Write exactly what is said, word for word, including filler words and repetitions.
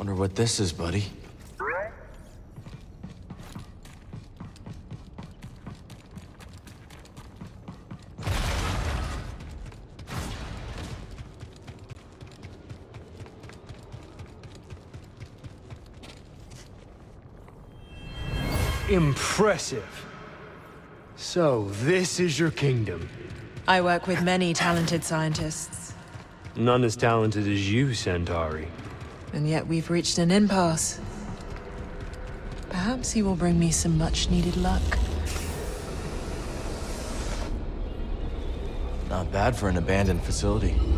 Wonder what this is, buddy. Impressive. So, this is your kingdom. I work with many talented scientists. None as talented as you, Centauri. And yet we've reached an impasse. Perhaps he will bring me some much-needed luck. Not bad for an abandoned facility.